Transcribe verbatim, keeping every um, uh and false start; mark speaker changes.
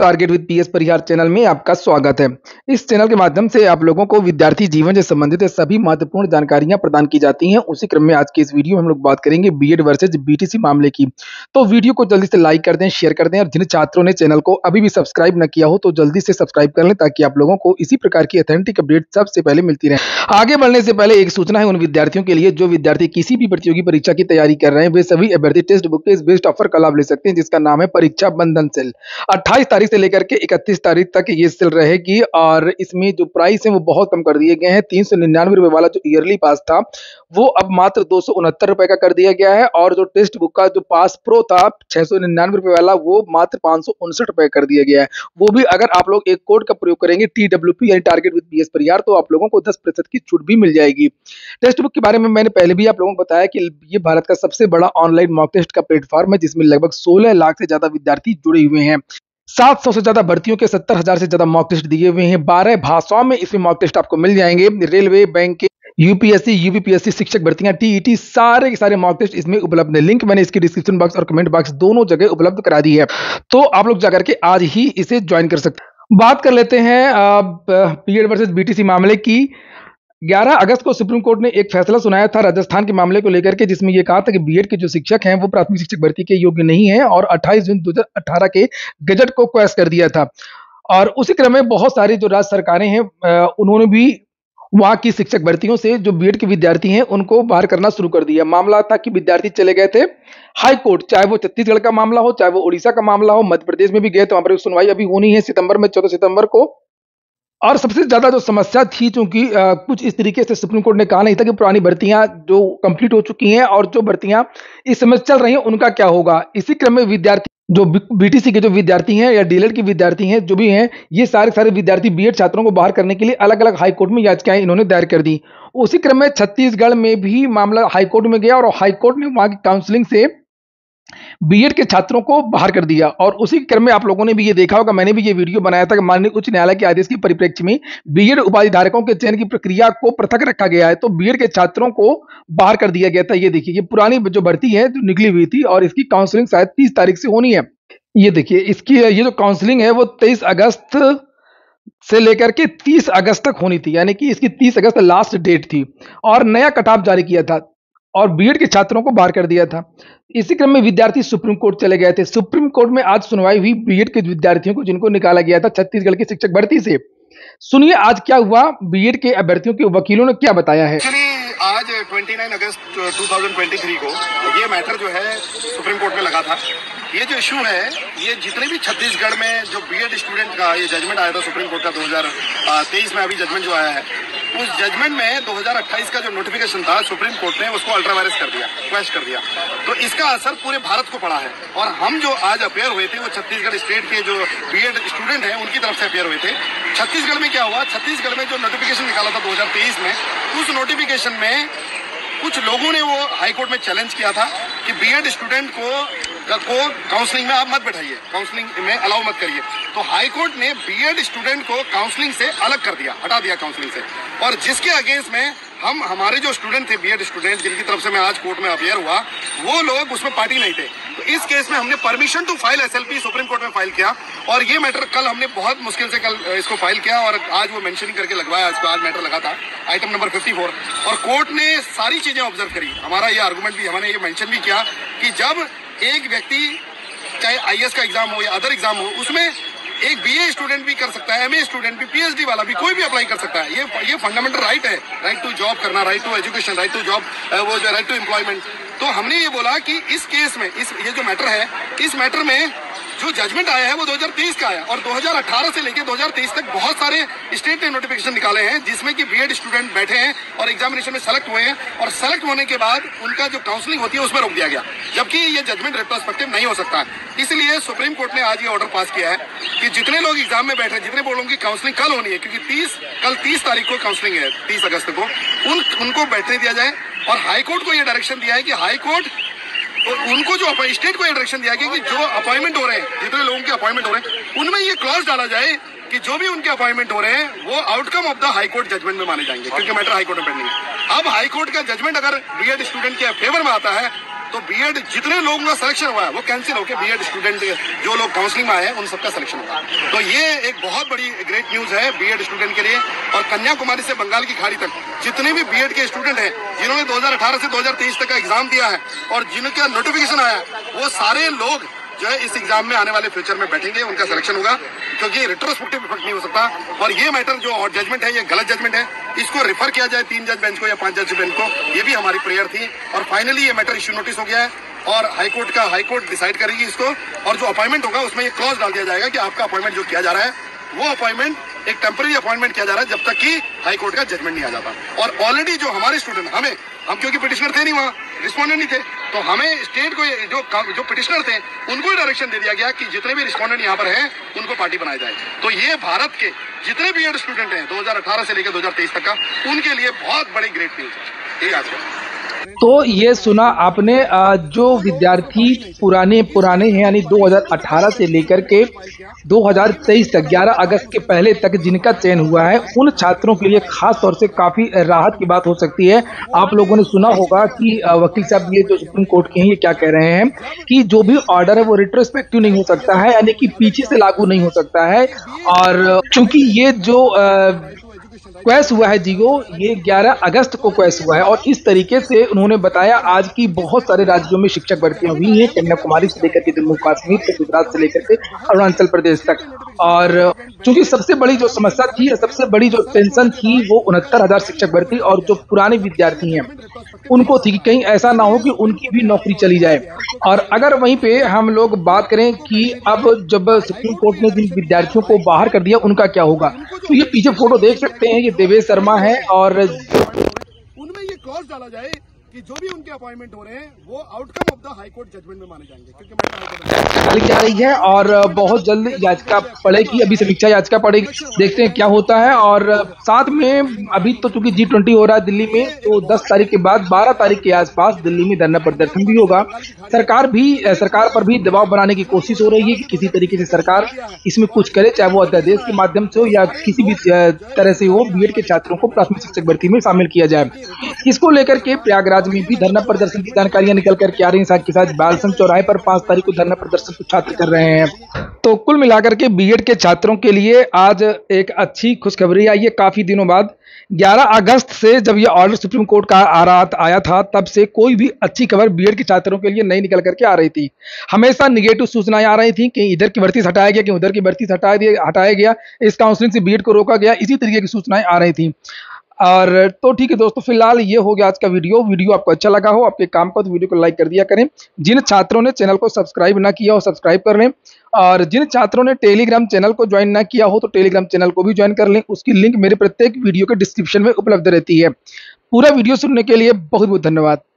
Speaker 1: Target with PS Parihar channel में आपका स्वागत है। इस चैनल के माध्यम से आप लोगों को विद्यार्थी जीवन से संबंधित सभी महत्वपूर्ण जानकारियां प्रदान की जाती हैं। उसी क्रम में आज के इस वीडियो में हम लोग बात करेंगे बीएड वर्सेज बीटीसी मामले की। तो वीडियो को जल्दी से लाइक कर दें, शेयर कर दें और जिन छात्रों ने चैनल को अभी भी सब्सक्राइब न किया हो तो जल्दी से सब्सक्राइब कर लें ताकि आप लोगों को इसी प्रकार की ऑथेंटिक अपडेट सबसे पहले मिलती रहे। आगे बढ़ने से पहले एक सूचना है उन विद्यार्थियों के लिए जो विद्यार्थी किसी भी प्रतियोगी परीक्षा की तैयारी कर रहे हैं। वे सभी अभ्यर्थी टेक्स्ट बुक के इस बेस्ट ऑफर का लाभ ले सकते हैं जिसका नाम है परीक्षा बंधन सेल। अट्ठाईस तारीख से लेकर के इकतीस तारीख तक ये सेल रहेगी और इसमें जो प्राइस है वो बहुत कम कर दिए गए हैं। तीन सौ निन्यानवे रुपए वाला जो ईयरली पास था वो अब मात्र दो सौ उनहत्तर रुपए का कर दिया गया है और जो टेक्स्ट बुक का जो पास प्रो था छह सौ निन्यानवे रुपए वाला वो मात्र पांच सौ उनसठ रुपए कर दिया गया है। वो भी अगर आप लोग एक कोड का प्रयोग करेंगे टी डब्ल्यू पी यानी टारगेट विद पीएस परिहार तो आप लोगों को दस प्रतिशत की छूट भी मिल जाएगी। टेक्स्ट बुक के बारे में मैंने पहले भी आप लोगों को बताया कि ये भारत का सबसे बड़ा ऑनलाइन मॉक टेस्ट का प्लेटफॉर्म है जिसमें लगभग सोलह लाख से ज्यादा विद्यार्थी जुड़े हुए हैं। सात सौ से ज्यादा भर्तियों के सत्तर हजार से ज्यादा मॉक टेस्ट दिए हुए हैं। बारह भाषाओं में इसमें मॉक टेस्ट आपको मिल जाएंगे। रेलवे, बैंक के, यूपीएससी, यूपीपीएससी, शिक्षक भर्तियां, टीईटी सारे के सारे मॉक टेस्ट इसमें उपलब्ध है। लिंक मैंने इसके डिस्क्रिप्शन बॉक्स और कमेंट बॉक्स दोनों जगह उपलब्ध करा दी है, तो आप लोग जाकर के आज ही इसे ज्वाइन कर सकते हैं। बात कर लेते हैं बीएड वर्सेस बीटीसी मामले की। ग्यारह अगस्त को सुप्रीम कोर्ट ने एक फैसला सुनाया था राजस्थान के मामले को लेकर के जिसमें यह कहा था कि बीएड के जो शिक्षक हैं वो प्राथमिक शिक्षक भर्ती के योग्य नहीं है और अट्ठाईस जून दो हज़ार अठारह के गजट को क्वैश कर दिया था। और उसी क्रम में बहुत सारी जो राज्य सरकारें हैं उन्होंने भी वहां की शिक्षक भर्तियों से जो बीएड के विद्यार्थी हैं उनको बाहर करना शुरू कर दिया। मामला था कि विद्यार्थी चले गए थे हाई कोर्ट, चाहे वो छत्तीसगढ़ का मामला हो, चाहे वो उड़ीसा का मामला हो, मध्य प्रदेश में भी गए तो वहां पर सुनवाई अभी होनी है सितंबर में, चौदह सितंबर को। और सबसे ज्यादा जो समस्या थी चूंकि कुछ इस तरीके से सुप्रीम कोर्ट ने कहा नहीं था कि पुरानी भर्तियां जो कंप्लीट हो चुकी हैं और जो भर्तियां इस समय चल रही हैं उनका क्या होगा। इसी क्रम में विद्यार्थी जो बीटीसी के जो विद्यार्थी हैं या डीएलएड के विद्यार्थी हैं जो भी हैं ये सारे सारे विद्यार्थी बीएड छात्रों को बाहर करने के लिए अलग अलग हाईकोर्ट में याचिकाएं इन्होंने दायर कर दी। उसी क्रम में छत्तीसगढ़ में भी मामला हाईकोर्ट में गया और हाईकोर्ट ने वहां की काउंसलिंग से बीएड के छात्रों को बाहर कर दिया। और उसी क्रम में आप लोगों ने भी ये देखा होगा, मैंने भी ये वीडियो बनाया था कि माननीय उच्च न्यायालय के आदेश के परिप्रेक्ष्य में बीएड उपाधि धारकों के चयन की प्रक्रिया को पृथक रखा गया है तो बीएड के छात्रों को बाहर कर दिया गया था। ये देखिए ये पुरानी जो भर्ती है जो निकली हुई थी और इसकी काउंसलिंग शायद तीस तारीख से होनी है। ये देखिए इसकी ये जो काउंसलिंग है वो तेईस अगस्त से लेकर के तीस अगस्त तक होनी थी, यानी कि इसकी तीस अगस्त लास्ट डेट थी और नया कट ऑफ जारी किया था और बीएड के छात्रों को बाहर कर दिया था। इसी क्रम में विद्यार्थी सुप्रीम कोर्ट चले गए थे। सुप्रीम कोर्ट में आज सुनवाई हुई बीएड के विद्यार्थियों को जिनको निकाला गया था छत्तीसगढ़ की शिक्षक भर्ती से। सुनिए आज क्या हुआ, बीएड के अभ्यर्थियों के वकीलों ने क्या बताया है।
Speaker 2: आज उनतीस अगस्त दो हज़ार तेईस को ये मैटर जो है सुप्रीम कोर्ट में लगा था। ये जो इशू है ये जितने भी छत्तीसगढ़ में जो बीएड स्टूडेंट का ये जजमेंट आया था सुप्रीम कोर्ट का दो हज़ार तेईस में अभी जजमेंट जो आया है उस जजमेंट में दो हज़ार अट्ठाईस का जो नोटिफिकेशन था सुप्रीम कोर्ट ने उसको अल्ट्रा वायरस कर दिया, क्वैश कर दिया। तो इसका असर पूरे भारत को पड़ा है और हम जो आज अपेयर हुए थे वो छत्तीसगढ़ स्टेट के जो बीएड स्टूडेंट हैं उनकी तरफ से अपेयर हुए थे। छत्तीसगढ़ में क्या हुआ, छत्तीसगढ़ में जो नोटिफिकेशन निकाला था दो हज़ार तेईस में उस नोटिफिकेशन में कुछ लोगों ने वो हाईकोर्ट में चैलेंज किया था कि बीएड स्टूडेंट को को काउंसलिंग में आप मत बैठाइए, काउंसलिंग में अलाउ मत करिए। तो हाईकोर्ट ने बीएड स्टूडेंट को काउंसलिंग से अलग कर दिया, हटा दिया काउंसलिंग से। और जिसके अगेंस्ट में हम हमारे जो स्टूडेंट थे बीएड स्टूडेंट जिनकी तरफ से मैं आज कोर्ट में अपेयर हुआ वो लोग उसमें पार्टी नहीं थे। तो इस केस में हमने permission to file SLP supreme court में फाइल किया और ये मैटर कल हमने बहुत मुश्किल से कल इसको फाइल किया और आज वो मेंशनिंग करके लगवाया। इसको आज मैटर लगा था आइटम नंबर चौवन और कोर्ट ने सारी चीजें ऑब्जर्व करी। हमारा ये आर्गूमेंट भी हमने ये मेंशन भी किया कि जब एक व्यक्ति चाहे आईएएस का एग्जाम हो या अदर एग्जाम हो उसमें एक बीए स्टूडेंट भी कर सकता है, एमए स्टूडेंट भी, पीएचडी वाला भी, कोई भी अप्लाई कर सकता है। ये ये फंडामेंटल राइट है, राइट टू जॉब करना, right to education, right to job, वो जो राइट टू एम्प्लॉयमेंट। तो हमने ये बोला कि इस केस में इस ये जो मैटर है इस मैटर में जो जजमेंट आया है वो दो हज़ार तेईस का आया और दो हज़ार अठारह से लेकर दो हज़ार तेईस तक बहुत सारे स्टेट ने नोटिफिकेशन निकाले हैं जिसमें कि बीएड स्टूडेंट बैठे हैं और एग्जामिनेशन में सेलेक्ट हुए हैं और सेलेक्ट होने के बाद उनका जो काउंसलिंग होती है उसमें रोक दिया गया, जबकि ये जजमेंट रेट्रोस्पेक्टिव नहीं हो सकता है। इसलिए सुप्रीम कोर्ट ने आज ये ऑर्डर पास किया है कि जितने लोग एग्जाम में बैठे, जितने बोलों की काउंसलिंग कल होनी है क्योंकि तीस कल तीस तारीख को काउंसलिंग है, तीस अगस्त को उन उनको बैठने दिया जाए। और हाईकोर्ट को यह डायरेक्शन दिया है कि हाईकोर्ट तो उनको जो स्टेट को डायरेक्शन दिया गया कि जो अपॉइंटमेंट हो रहे हैं, जितने लोगों के अपॉइंटमेंट हो रहे हैं उनमें ये क्लॉज डाला जाए कि जो भी उनके अपॉइंटमेंट हो रहे हैं वो outcome of the high court judgment में माने जाएंगे क्योंकि मैटर हाईकोर्ट में पेंडिंग है। अब हाईकोर्ट का जजमेंट अगर बीएड स्टूडेंट के फेवर में आता है तो बीएड जितने लोगों का सिलेक्शन हुआ है वो कैंसिल होकर बीएड स्टूडेंट जो लोग काउंसलिंग में आए हैं उन सबका सिलेक्शन हुआ। तो ये एक बहुत बड़ी ग्रेट न्यूज है बीएड स्टूडेंट के लिए। और कन्याकुमारी से बंगाल की खाड़ी तक जितने भी बीएड के स्टूडेंट हैं जिन्होंने दो हज़ार अठारह से दो हज़ार तेईस तक का एग्जाम दिया है और जिनका नोटिफिकेशन आया वो सारे लोग जो है इस एग्जाम में आने वाले फ्यूचर में बैठेंगे, उनका सिलेक्शन होगा, क्योंकि रेट्रोस्पेक्टिव इफेक्ट नहीं हो सकता। और ये मैटर जो और जजमेंट है ये गलत जजमेंट है, इसको रिफर किया जाए तीन जज बेंच को या पांच जज बेंच को, ये भी हमारी प्रेयर थी। और फाइनली ये मैटर इश्यू नोटिस हो गया है और हाईकोर्ट का हाईकोर्ट डिसाइड करेगी इसको। और जो अपॉइंटमेंट होगा उसमें ये क्लॉज डाल दिया जाएगा कि आपका अपॉइंटमेंट जो किया जा रहा है वो अपॉइंटमेंट एक टेम्पररी अपॉइंटमेंट किया जा रहा है जब तक कि हाईकोर्ट का जजमेंट नहीं आ जाता। और ऑलरेडी जो हमारे स्टूडेंट हमें हम क्योंकि पिटिशनर थे नहीं, वहाँ रिस्पॉन्डेंट नहीं थे, तो हमें स्टेट को जो जो पिटिशनर थे उनको डायरेक्शन दे दिया गया कि जितने भी रिस्पॉन्डेंट यहाँ पर हैं उनको पार्टी बनाया जाए। तो ये भारत के जितने बीएड स्टूडेंट हैं दो हज़ार अठारह से लेकर दो हज़ार तेईस तक का, उनके लिए बहुत बड़ी ग्रेट न्यूज है ये आज का।
Speaker 1: तो ये सुना आपने, जो विद्यार्थी पुराने पुराने हैं यानी दो हज़ार अठारह से लेकर के दो हज़ार तेईस तक ग्यारह अगस्त के पहले तक जिनका चयन हुआ है उन छात्रों के लिए खास तौर से काफी राहत की बात हो सकती है। आप लोगों ने सुना होगा कि वकील साहब ये जो सुप्रीम कोर्ट के हैं ये क्या कह रहे हैं कि जो भी ऑर्डर है वो रिट्रोस्पेक्टिव नहीं हो सकता है, यानी कि पीछे से लागू नहीं हो सकता है। और चूंकि ये जो आ, क्वैश हुआ है जीगो ये ग्यारह अगस्त को क्वैश हुआ है और इस तरीके से उन्होंने बताया आज की बहुत सारे राज्यों में शिक्षक भर्तियां हुई हैं, कन्याकुमारी से लेकर के जम्मू कश्मीर से गुजरात से लेकर के अरुणाचल प्रदेश तक। और चूंकि सबसे बड़ी जो समस्या थी, सबसे बड़ी जो टेंशन थी वो उनहत्तर हजार शिक्षक भर्ती और जो पुराने विद्यार्थी हैं उनको थी कि कहीं ऐसा ना हो कि उनकी भी नौकरी चली जाए। और अगर वहीं पे हम लोग बात करें कि अब जब सुप्रीम कोर्ट ने जिन विद्यार्थियों को बाहर कर दिया उनका क्या होगा, तो ये पीछे फोटो देख सकते हैं, ये देवेश शर्मा है और
Speaker 2: उनमें ये क्लॉज डाला जाए कि जो भी उनके अपॉइंटमेंट हो रहे हैं वो outcome of the high court judgment में माने जाएंगे, क्योंकि
Speaker 1: चली जा रही है और बहुत जल्द याचिका पड़ेगी, अभी समीक्षा याचिका पड़ेगी, देखते हैं क्या होता है। और साथ में अभी तो चूंकि जी ट्वेंटी हो रहा है दिल्ली में, तो दस तारीख के बाद बारह तारीख के आसपास दिल्ली में धरना प्रदर्शन भी होगा। सरकार भी सरकार पर भी दबाव बनाने की कोशिश हो रही है कि किसी तरीके से सरकार इसमें कुछ करे, चाहे वो अध्यादेश के माध्यम से हो या किसी भी तरह से हो, बीएड के छात्रों को प्राथमिक शिक्षक भर्ती में शामिल किया जाए। इसको लेकर के प्रयागराज में भी धरना प्रदर्शन की जानकारियां निकल करके आ रही हैं। साथ के साथ बालसंग चौराहे पर पांच तारीख को धरना प्रदर्शन को छात्र कर रहे हैं। तो कुल मिलाकर के बीएड के छात्रों के लिए आज एक अच्छी खुशखबरी आई है। काफी दिनों बाद ग्यारह अगस्त से जब ये ऑर्डर सुप्रीम कोर्ट का आ रहा आया था तब से कोई भी अच्छी खबर बीएड के छात्रों के लिए नहीं निकल करके आ रही थी। हमेशा निगेटिव सूचनाएं आ रही थी कि इधर की भर्ती से हटाया गया, कि उधर की भर्ती से हटाया दिया हटाया गया, इस काउंसलिंग से बीएड को रोका गया, इसी तरीके की सूचनाएं आ रही थी। और तो ठीक है दोस्तों, फिलहाल ये हो गया आज का वीडियो। वीडियो आपको अच्छा लगा हो, आपके काम का, तो वीडियो को लाइक कर दिया करें। जिन छात्रों ने चैनल को सब्सक्राइब ना किया हो सब्सक्राइब कर लें, और जिन छात्रों ने टेलीग्राम चैनल को ज्वाइन ना किया हो तो टेलीग्राम चैनल को भी ज्वाइन कर लें। उसकी लिंक मेरे प्रत्येक वीडियो के डिस्क्रिप्शन में उपलब्ध रहती है। पूरा वीडियो सुनने के लिए बहुत बहुत धन्यवाद।